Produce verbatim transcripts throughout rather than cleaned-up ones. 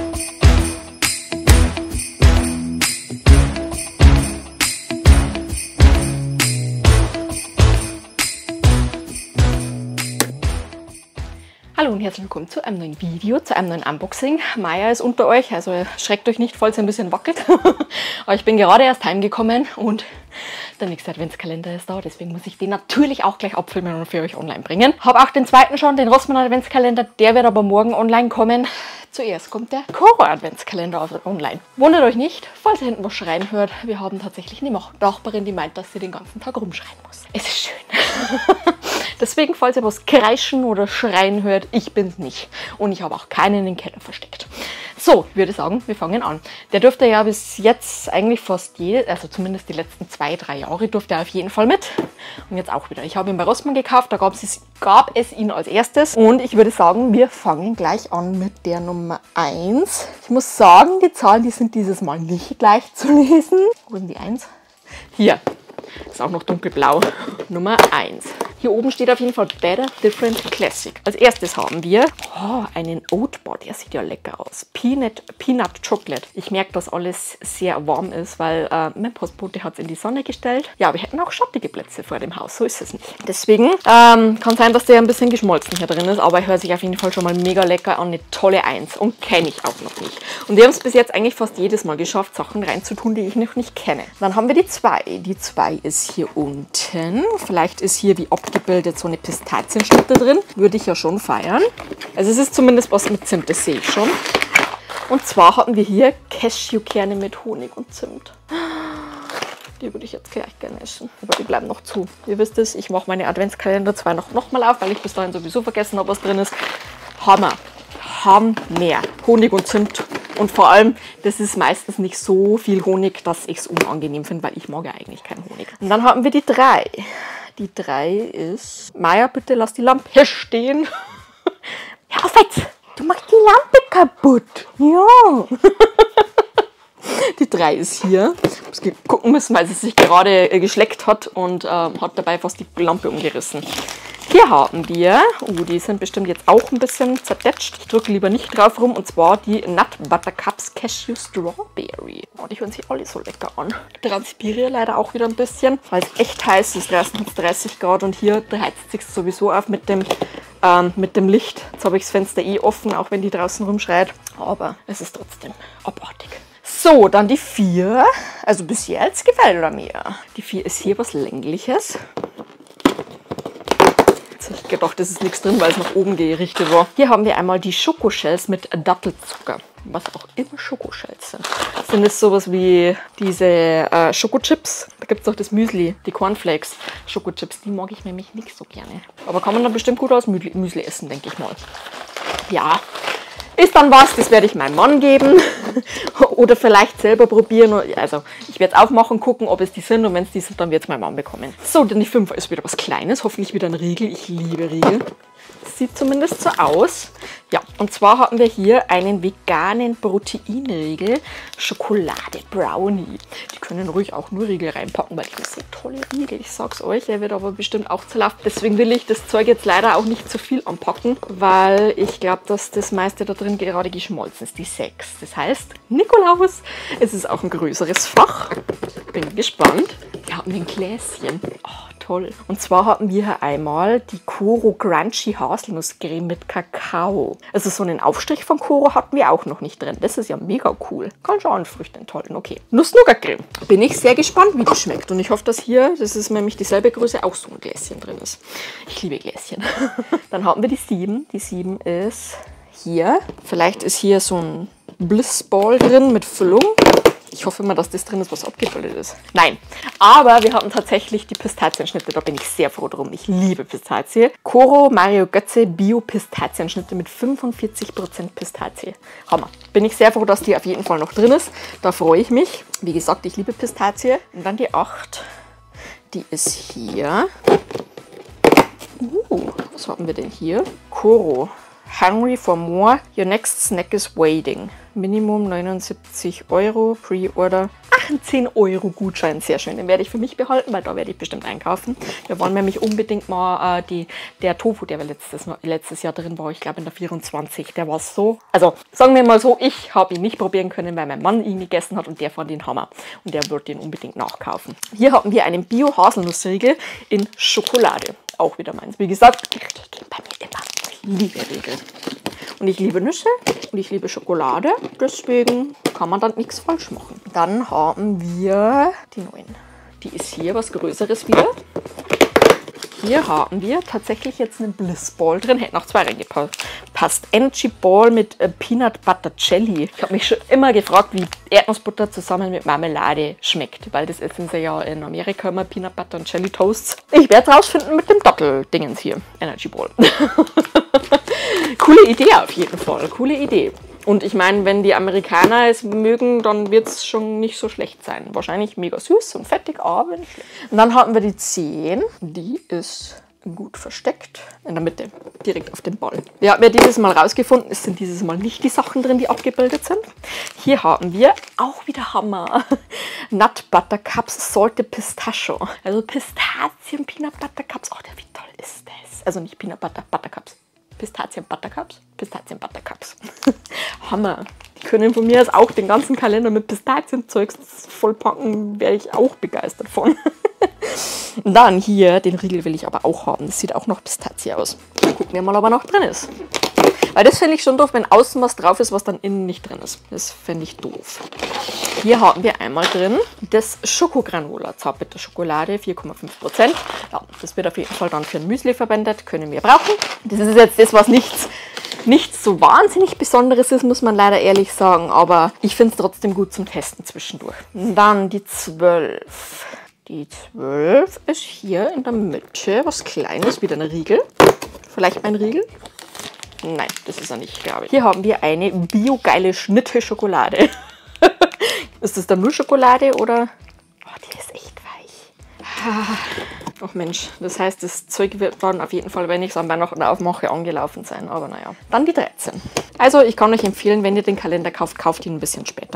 Hallo und herzlich willkommen zu einem neuen Video, zu einem neuen Unboxing. Maya ist unter euch, also schreckt euch nicht, falls ihr ein bisschen wackelt. Aber ich bin gerade erst heimgekommen und der nächste Adventskalender ist da, deswegen muss ich den natürlich auch gleich abfilmen und für euch online bringen. Habe auch den zweiten schon, den Rossmann Adventskalender, der wird aber morgen online kommen. Zuerst kommt der Koro Adventskalender online. Wundert euch nicht, falls ihr hinten was schreien hört, wir haben tatsächlich eine Nachbarin, die meint, dass sie den ganzen Tag rumschreien muss. Es ist schön. Deswegen, falls ihr was kreischen oder schreien hört, ich bin's nicht. Und ich habe auch keinen in den Keller versteckt. So, ich würde sagen, wir fangen an. Der dürfte ja bis jetzt eigentlich fast jede, also zumindest die letzten zwei, drei Jahre, durfte er auf jeden Fall mit. Und jetzt auch wieder. Ich habe ihn bei Rossmann gekauft, da gab es, gab es ihn als erstes. Und ich würde sagen, wir fangen gleich an mit der Nummer eins. Ich muss sagen, die Zahlen, die sind dieses Mal nicht leicht zu lesen. Wo ist denn die eins? Hier. Ist auch noch dunkelblau. Nummer eins. Hier oben steht auf jeden Fall Better, Different, Classic. Als erstes haben wir oh, einen Oat Bar, der sieht ja lecker aus. Peanut, Peanut Chocolate. Ich merke, dass alles sehr warm ist, weil äh, mein Postbote hat es in die Sonne gestellt. Ja, wir hätten auch schattige Plätze vor dem Haus, so ist es nicht. Deswegen ähm, kann sein, dass der ein bisschen geschmolzen hier drin ist, aber er hört sich auf jeden Fall schon mal mega lecker an. Eine tolle eins und kenne ich auch noch nicht. Und wir haben es bis jetzt eigentlich fast jedes Mal geschafft, Sachen reinzutun, die ich noch nicht kenne. Dann haben wir die zwei. Die zwei ist hier unten. Vielleicht ist hier wie abgebildet so eine Pistazienschnitte drin. Würde ich ja schon feiern. Also es ist zumindest was mit Zimt, das sehe ich schon. Und zwar hatten wir hier Cashewkerne mit Honig und Zimt. Die würde ich jetzt gleich gerne essen. Aber die bleiben noch zu. Ihr wisst es, ich mache meine Adventskalender zwar noch, noch mal auf, weil ich bis dahin sowieso vergessen habe, was drin ist. Hammer. Hammer. Honig und Zimt. Und vor allem, das ist meistens nicht so viel Honig, dass ich es unangenehm finde, weil ich mag ja eigentlich keinen Honig. Und dann haben wir die drei. Die drei ist... Maya, bitte lass die Lampe stehen. Hör auf jetzt! Du machst die Lampe kaputt. Ja. Die drei ist hier. Ich muss gucken müssen, weil sie sich gerade geschleckt hat und äh, hat dabei fast die Lampe umgerissen. Hier haben wir, oh, die sind bestimmt jetzt auch ein bisschen zerdetscht. Ich drücke lieber nicht drauf rum. Und zwar die Nut Butter Cups Cashew Strawberry. Oh, die hören sich alle so lecker an. Transpiriere leider auch wieder ein bisschen, weil es echt heiß ist. Draußen hat es dreißig Grad und hier heizt es sich sowieso auf mit dem, ähm, mit dem Licht. Jetzt habe ich das Fenster eh offen, auch wenn die draußen rumschreit. Aber es ist trotzdem abartig. So, dann die vier. Also bis jetzt gefällt er mir. Die vier ist hier was Längliches. Ich habe gedacht, das ist nichts drin, weil es nach oben gerichtet war. Hier haben wir einmal die Schokoshells mit Dattelzucker. Was auch immer Schokoshells sind. Sind es sowas wie diese äh, Schokochips? Da gibt es auch das Müsli, die Cornflakes Schokochips. Die mag ich nämlich nicht so gerne. Aber kann man dann bestimmt gut aus Müsli, Müsli essen, denke ich mal. Ja. Ist dann was, das werde ich meinem Mann geben oder vielleicht selber probieren. Also ich werde es aufmachen, gucken, ob es die sind und wenn es die sind, dann wird es mein Mann bekommen. So, denn die fünfer ist wieder was Kleines, hoffentlich wieder ein Riegel. Ich liebe Riegel. Sieht zumindest so aus. Ja, und zwar haben wir hier einen veganen Proteinriegel, Schokolade Brownie. Die können ruhig auch nur Riegel reinpacken, weil das sind tolle Riegel. Ich sag's euch, er wird aber bestimmt auch zu laut. Deswegen will ich das Zeug jetzt leider auch nicht zu viel anpacken, weil ich glaube, dass das meiste da drin gerade geschmolzen ist, die sechs. Das heißt, Nikolaus, es ist auch ein größeres Fach. Bin gespannt. Wir haben ein Gläschen. Oh, toll. Und zwar hatten wir hier einmal die Koro Crunchy Haselnusscreme mit Kakao. Also so einen Aufstrich von Koro hatten wir auch noch nicht drin. Das ist ja mega cool. Früchte enthalten. Okay. Nuss-Nougat-Creme. Bin ich sehr gespannt, wie die schmeckt. Und ich hoffe, dass hier, das ist nämlich dieselbe Größe, auch so ein Gläschen drin ist. Ich liebe Gläschen. Dann haben wir die sieben. Die sieben ist hier. Vielleicht ist hier so ein Blissball drin mit Füllung. Ich hoffe immer, dass das drin ist, was abgebildet ist. Nein, aber wir haben tatsächlich die Pistazienschnitte. Da bin ich sehr froh drum. Ich liebe Pistazie. Koro Mario Götze Bio Pistazienschnitte mit fünfundvierzig Prozent Pistazie. Hammer. Bin ich sehr froh, dass die auf jeden Fall noch drin ist. Da freue ich mich. Wie gesagt, ich liebe Pistazie. Und dann die acht. Die ist hier. Uh, was haben wir denn hier? Koro. Hungry for more? Your next snack is waiting. Minimum neunundsiebzig Euro, Pre-Order. achtzehn Euro Gutschein, sehr schön. Den werde ich für mich behalten, weil da werde ich bestimmt einkaufen. Wir wollen nämlich unbedingt mal äh, die, der Tofu, der letztes, letztes Jahr drin war, ich glaube in der vierundzwanzig, der war so, also sagen wir mal so, ich habe ihn nicht probieren können, weil mein Mann ihn gegessen hat und der fand ihn Hammer. Und der wird den unbedingt nachkaufen. Hier haben wir einen Bio-Haselnussriegel in Schokolade. Auch wieder meins. Wie gesagt, bei mir immer. Ich liebe Riegel. Und ich liebe Nüsse und ich liebe Schokolade. Deswegen kann man dann nichts falsch machen. Dann haben wir die neuen. Die ist hier was Größeres wieder. Hier haben wir tatsächlich jetzt einen Bliss Ball drin. Hätte noch zwei reingepasst. Energy Ball mit äh, Peanut Butter Jelly. Ich habe mich schon immer gefragt, wie Erdnussbutter zusammen mit Marmelade schmeckt. Weil das essen sie ja in Amerika immer, Peanut Butter und Jelly Toasts. Ich werde es rausfinden mit dem Dattel-Dingens hier. Energy Ball. Coole Idee auf jeden Fall. Coole Idee. Und ich meine, wenn die Amerikaner es mögen, dann wird es schon nicht so schlecht sein. Wahrscheinlich mega süß und fettig, aber nicht schlecht. Und dann haben wir die zehn. Die ist gut versteckt. In der Mitte, direkt auf dem Ball. Wir haben ja dieses Mal rausgefunden, es sind dieses Mal nicht die Sachen drin, die abgebildet sind. Hier haben wir auch wieder Hammer. Nut Butter Cups Salted Pistachio. Also Pistazien Peanut Butter Cups. Oh, wie toll ist das? Also nicht Peanut Butter, Butter Cups. Pistazien Buttercups? Pistazien Buttercups. Hammer. Die können von mir aus auch den ganzen Kalender mit Pistazienzeugs vollpacken, wäre ich auch begeistert von. Und dann hier, den Riegel will ich aber auch haben. Das sieht auch noch Pistazie aus. Dann gucken wir mal, ob er noch drin ist. Weil das finde ich schon doof, wenn außen was drauf ist, was dann innen nicht drin ist. Das fände ich doof. Hier haben wir einmal drin das Schokogranola, Zartbitterschokolade, vier Komma fünf Prozent. Ja, das wird auf jeden Fall dann für ein Müsli verwendet, können wir brauchen. Das ist jetzt das, was nichts, nichts so wahnsinnig Besonderes ist, muss man leider ehrlich sagen. Aber ich finde es trotzdem gut zum Testen zwischendurch. Und dann die zwölf. Die zwölf ist hier in der Mitte was Kleines, wieder ein Riegel. Vielleicht mein Riegel. Nein, das ist er nicht, glaube ich. Hier haben wir eine biogeile Schnitte-Schokolade. Ist das dann nur Schokolade oder? Oh, die ist echt weich. Ach Mensch, das heißt, das Zeug wird dann auf jeden Fall, wenn ich es an Weihnachten aufmache, angelaufen sein. Aber naja. Dann die dreizehn. Also ich kann euch empfehlen, wenn ihr den Kalender kauft, kauft ihn ein bisschen später.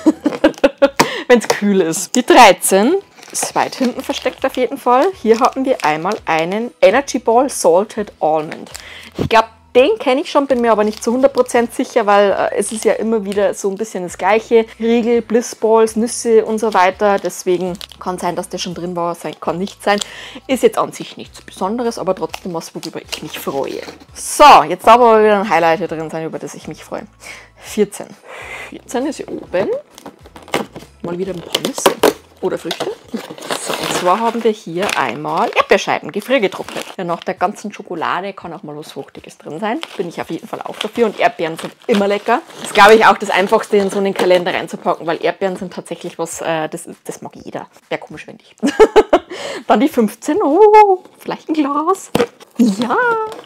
Wenn es kühl ist. Die dreizehn ist weit hinten versteckt auf jeden Fall. Hier haben wir einmal einen Energy Ball Salted Almond. Ich glaube, den kenne ich schon, bin mir aber nicht zu hundert Prozent sicher, weil äh, es ist ja immer wieder so ein bisschen das Gleiche. Riegel, Blissballs, Nüsse und so weiter. Deswegen kann sein, dass der schon drin war, sein, kann nicht sein. Ist jetzt an sich nichts Besonderes, aber trotzdem was, worüber ich mich freue. So, jetzt darf aber wieder ein Highlight hier drin sein, über das ich mich freue. vierzehn. vierzehn ist hier oben. Mal wieder ein paar Nüsse oder Früchte. So, und zwar haben wir hier einmal Erdbeerscheiben, gefriergetrocknet. Ja, nach der ganzen Schokolade kann auch mal was Fruchtiges drin sein. Bin ich auf jeden Fall auch dafür. Und Erdbeeren sind immer lecker. Das ist, glaube ich, auch das Einfachste, in so einen Kalender reinzupacken, weil Erdbeeren sind tatsächlich was, äh, das, das mag jeder. Wäre komisch, wenn nicht. Dann die fünfzehn. Oh, vielleicht ein Glas. Ja.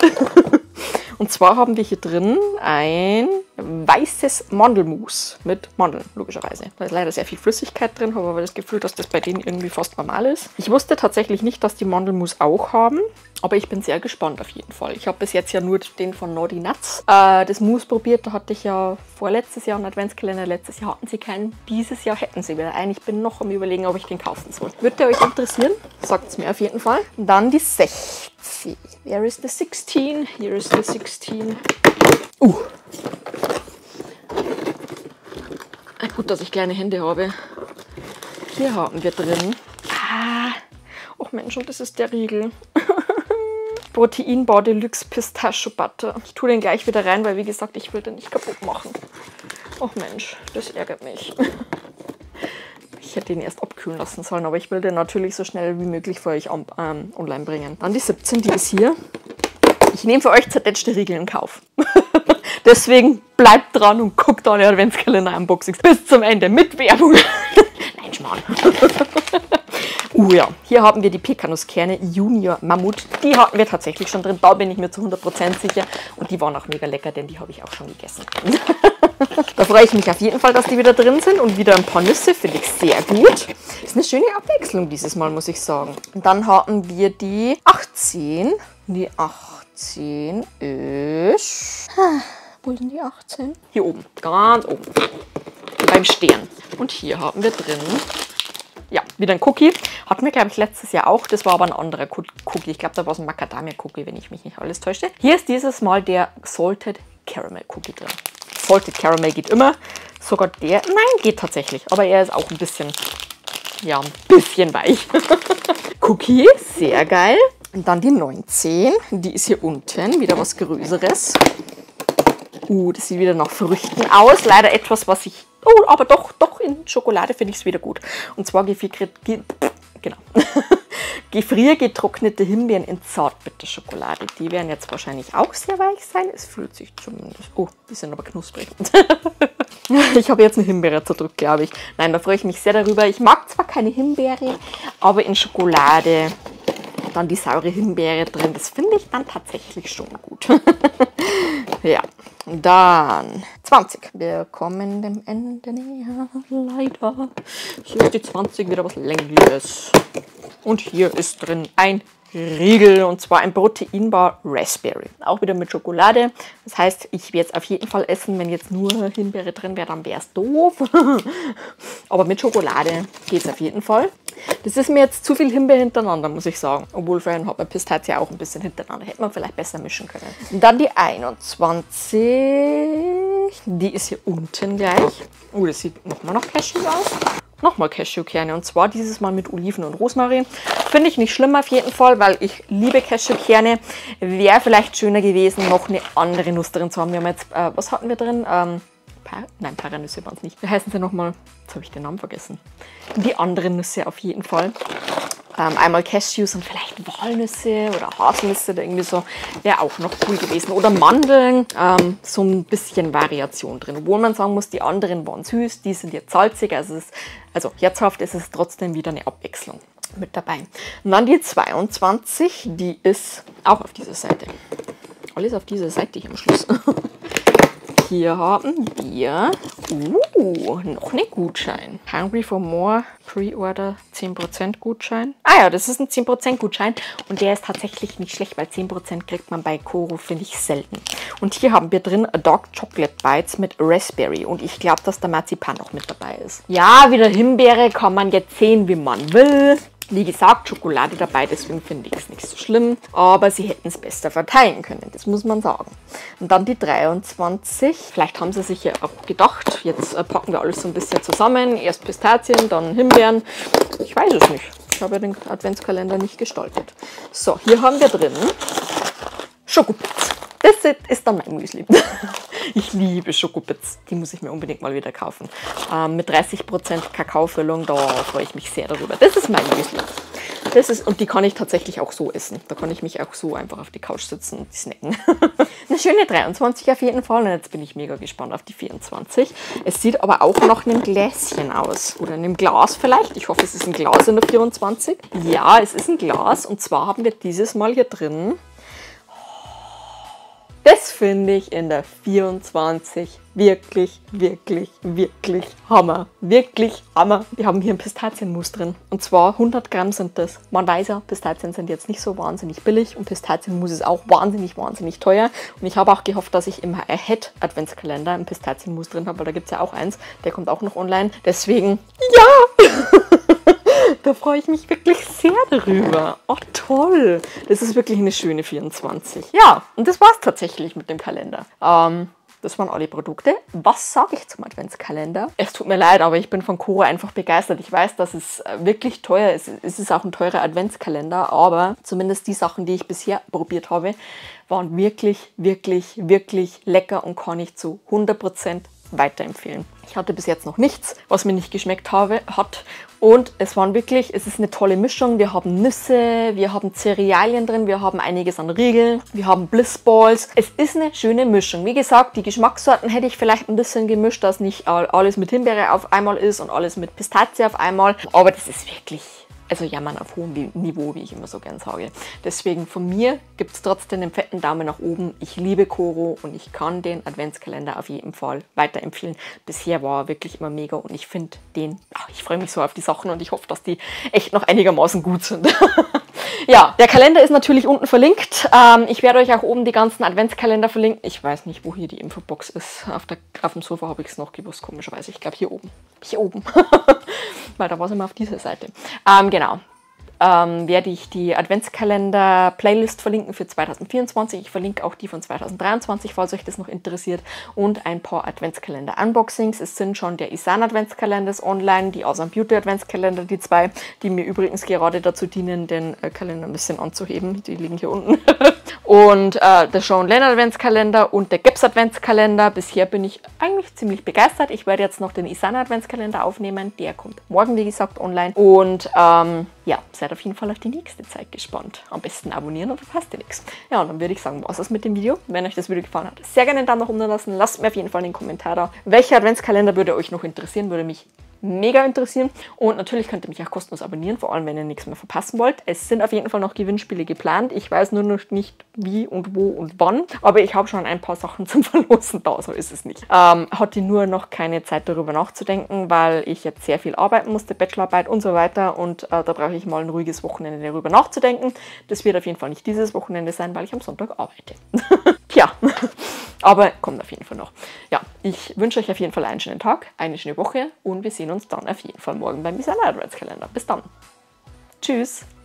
Und zwar haben wir hier drin ein weißes Mandelmus mit Mandeln, logischerweise. Da ist leider sehr viel Flüssigkeit drin, habe aber das Gefühl, dass das bei denen irgendwie fast normal ist. Ich wusste tatsächlich nicht, dass die Mandelmus auch haben, aber ich bin sehr gespannt auf jeden Fall. Ich habe bis jetzt ja nur den von Naughty Nuts, äh, das Mousse probiert. Da hatte ich ja vorletztes Jahr einen Adventskalender, letztes Jahr hatten sie keinen. Dieses Jahr hätten sie wieder einen. Ich bin noch am Überlegen, ob ich den kaufen soll. Würde der euch interessieren? Sagt es mir auf jeden Fall. Und dann die sechzehn. Where is the sixteen? Here is the sixteen. Uh. Gut, dass ich kleine Hände habe. Hier haben wir drin. Ah. Oh Mensch, und das ist der Riegel. Protein Bar Deluxe Pistachio Butter. Ich tue den gleich wieder rein, weil wie gesagt, ich will den nicht kaputt machen. Oh Mensch, das ärgert mich. Ich hätte ihn erst abkühlen lassen sollen, aber ich will den natürlich so schnell wie möglich für euch on, ähm, online bringen. Dann die siebzehn, die ist hier. Ich nehme für euch zertätschte Riegel in Kauf. Deswegen bleibt dran und guckt alle Adventskalender-Unboxings bis zum Ende mit Werbung. Nein, Schmarrn. Uh ja, hier haben wir die Pekannusskerne Junior Mammut. Die hatten wir tatsächlich schon drin, da bin ich mir zu hundert Prozent sicher. Und die waren auch mega lecker, denn die habe ich auch schon gegessen. Da freue ich mich auf jeden Fall, dass die wieder drin sind. Und wieder ein paar Nüsse, finde ich sehr gut. Ist eine schöne Abwechslung dieses Mal, muss ich sagen. Und dann haben wir die achtzehn. Die achtzehn ist... Wo sind die achtzehn? Hier oben, ganz oben. Beim Stern. Und hier haben wir drin, ja, wieder ein Cookie. Hatten wir, glaube ich, letztes Jahr auch. Das war aber ein anderer Cookie. Ich glaube, da war es ein Macadamia-Cookie, wenn ich mich nicht alles täusche. Hier ist dieses Mal der Salted Caramel Cookie drin. Salted Caramel geht immer. Sogar der, nein, geht tatsächlich. Aber er ist auch ein bisschen, ja, ein bisschen weich. Cookie, sehr geil. Und dann die neunzehn. Die ist hier unten. Wieder was Größeres. Uh, das sieht wieder nach Früchten aus. Leider etwas, was ich... Oh, aber doch, doch, in Schokolade finde ich es wieder gut. Und zwar gefrier, ge, genau. gefriergetrocknete Himbeeren in Zartbitterschokolade. Die werden jetzt wahrscheinlich auch sehr weich sein. Es fühlt sich zumindest... Oh, die sind aber knusprig. Ich habe jetzt eine Himbeere zerdrückt, glaube ich. Nein, da freue ich mich sehr darüber. Ich mag zwar keine Himbeere, aber in Schokolade... Dann die saure Himbeere drin. Das finde ich dann tatsächlich schon gut. Ja, dann zwanzig. Wir kommen dem Ende näher, leider. Hier ist die zwanzig, wieder was Längliches. Und hier ist drin ein Riegel, und zwar ein Proteinbar Raspberry. Auch wieder mit Schokolade. Das heißt, ich werde es auf jeden Fall essen. Wenn jetzt nur Himbeere drin wäre, dann wäre es doof. Aber mit Schokolade geht es auf jeden Fall. Das ist mir jetzt zu viel Himbeere hintereinander, muss ich sagen. Obwohl vorhin hat man Pistazie auch ein bisschen hintereinander. Hätte man vielleicht besser mischen können. Und dann die einundzwanzig. Die ist hier unten gleich. Oh, das sieht nochmal nach Cashew aus. Nochmal Cashewkerne, und zwar dieses Mal mit Oliven und Rosmarin. Finde ich nicht schlimm auf jeden Fall, weil ich liebe Cashewkerne. Wäre vielleicht schöner gewesen, noch eine andere Nuss drin zu haben. Wir haben jetzt, äh, was hatten wir drin? Ähm, Pa Nein, Paranüsse waren es nicht. Wie heißen sie nochmal? Jetzt habe ich den Namen vergessen. Die anderen Nüsse auf jeden Fall. Ähm, einmal Cashews und vielleicht Walnüsse oder Haselnüsse oder irgendwie so. Wäre auch noch cool gewesen. Oder Mandeln. Ähm, so ein bisschen Variation drin. Obwohl man sagen muss, die anderen waren süß. Die sind jetzt salzig. Also, es ist, also herzhaft ist es trotzdem wieder eine Abwechslung mit dabei. Und dann die zweiundzwanzig. Die ist auch auf dieser Seite. Alles auf dieser Seite hier am Schluss. Hier haben wir uh, noch einen Gutschein. Hungry for More Pre-Order zehn Prozent Gutschein. Ah ja, das ist ein zehn Prozent Gutschein und der ist tatsächlich nicht schlecht, weil zehn Prozent kriegt man bei Koro, finde ich, selten. Und hier haben wir drin Dark Chocolate Bites mit Raspberry und ich glaube, dass der Marzipan noch mit dabei ist. Ja, wieder Himbeere, kann man jetzt sehen, wie man will. Wie gesagt, Schokolade dabei, deswegen finde ich es nicht so schlimm. Aber sie hätten es besser verteilen können, das muss man sagen. Und dann die dreiundzwanzig. Vielleicht haben sie sich ja auch gedacht, jetzt packen wir alles so ein bisschen zusammen. Erst Pistazien, dann Himbeeren. Ich weiß es nicht. Ich habe den Adventskalender nicht gestaltet. So, hier haben wir drin Schokobits. Das ist dann mein Müsli. Ich liebe Schokobits. Die muss ich mir unbedingt mal wieder kaufen. Ähm, mit dreißig Prozent Kakaofüllung, da freue ich mich sehr darüber. Das ist mein Müsli. Das ist, und die kann ich tatsächlich auch so essen. Da kann ich mich auch so einfach auf die Couch sitzen und die snacken. Eine schöne dreiundzwanzig auf jeden Fall. Und jetzt bin ich mega gespannt auf die vierundzwanzig. Es sieht aber auch nach einem Gläschen aus. Oder einem Glas vielleicht. Ich hoffe, es ist ein Glas in der vierundzwanzig. Ja, es ist ein Glas. Und zwar haben wir dieses Mal hier drin... Das finde ich in der vierundzwanzig wirklich, wirklich, wirklich Hammer. Wirklich Hammer. Wir haben hier ein Pistazienmus drin. Und zwar hundert Gramm sind das. Man weiß ja, Pistazien sind jetzt nicht so wahnsinnig billig. Und Pistazienmus ist auch wahnsinnig, wahnsinnig teuer. Und ich habe auch gehofft, dass ich im Ahead Adventskalender einen Pistazienmus drin habe. Weil da gibt es ja auch eins. Der kommt auch noch online. Deswegen, ja! Da freue ich mich wirklich sehr darüber. Oh, toll. Das ist wirklich eine schöne vierundzwanzig. Ja, und das war es tatsächlich mit dem Kalender. Ähm, das waren alle Produkte. Was sage ich zum Adventskalender? Es tut mir leid, aber ich bin von Koro einfach begeistert. Ich weiß, dass es wirklich teuer ist. Es ist auch ein teurer Adventskalender, aber zumindest die Sachen, die ich bisher probiert habe, waren wirklich, wirklich, wirklich lecker und kann ich zu hundert Prozent weiterempfehlen. Ich hatte bis jetzt noch nichts, was mir nicht geschmeckt habe, hat. Und es waren wirklich, es ist eine tolle Mischung. Wir haben Nüsse, wir haben Cerealien drin, wir haben einiges an Riegeln, wir haben Blissballs. Es ist eine schöne Mischung. Wie gesagt, die Geschmackssorten hätte ich vielleicht ein bisschen gemischt, dass nicht alles mit Himbeere auf einmal ist und alles mit Pistazie auf einmal. Aber das ist wirklich... Also jammern auf hohem Niveau, wie ich immer so gern sage. Deswegen von mir gibt es trotzdem einen fetten Daumen nach oben. Ich liebe Koro und ich kann den Adventskalender auf jeden Fall weiterempfehlen. Bisher war er wirklich immer mega und ich finde den, ach, ich freue mich so auf die Sachen und ich hoffe, dass die echt noch einigermaßen gut sind. Ja, der Kalender ist natürlich unten verlinkt. Ähm, ich werde euch auch oben die ganzen Adventskalender verlinken. Ich weiß nicht, wo hier die Infobox ist. Auf, der, auf dem Sofa habe ich es noch gewusst, komischerweise. Ich glaube hier oben. Hier oben. Weil da war es immer auf dieser Seite. Ähm, genau. Ähm, werde ich die Adventskalender-Playlist verlinken für zweitausendvierundzwanzig. Ich verlinke auch die von zweitausenddreiundzwanzig, falls euch das noch interessiert. Und ein paar Adventskalender-Unboxings. Es sind schon der Isan Adventskalender online, die Awesome Beauty Adventskalender, die zwei, die mir übrigens gerade dazu dienen, den äh, Kalender ein bisschen anzuheben. Die liegen hier unten. Und äh, der Sean Lennon Adventskalender und der Geps Adventskalender. Bisher bin ich eigentlich ziemlich begeistert. Ich werde jetzt noch den Isan Adventskalender aufnehmen. Der kommt morgen, wie gesagt, online. Und ähm, ja, seid auf jeden Fall auf die nächste Zeit gespannt. Am besten abonnieren, und verpasst ihr nichts. Ja, und dann würde ich sagen, was ist mit dem Video. Wenn euch das Video gefallen hat, sehr gerne einen Daumen nach unten lassen. Lasst mir auf jeden Fall einen Kommentar da. Welcher Adventskalender würde euch noch interessieren? Würde mich mega interessieren. Und natürlich könnt ihr mich auch kostenlos abonnieren, vor allem wenn ihr nichts mehr verpassen wollt. Es sind auf jeden Fall noch Gewinnspiele geplant. Ich weiß nur noch nicht wie und wo und wann, aber ich habe schon ein paar Sachen zum Verlosen da, so ist es nicht. Ähm, hatte nur noch keine Zeit darüber nachzudenken, weil ich jetzt sehr viel arbeiten musste, Bachelorarbeit und so weiter, und äh, da brauche ich mal ein ruhiges Wochenende darüber nachzudenken. Das wird auf jeden Fall nicht dieses Wochenende sein, weil ich am Sonntag arbeite. Tja, aber kommt auf jeden Fall noch. Ja, ich wünsche euch auf jeden Fall einen schönen Tag, eine schöne Woche, und wir sehen uns dann auf jeden Fall morgen beim Isan Adventskalender. Bis dann. Tschüss.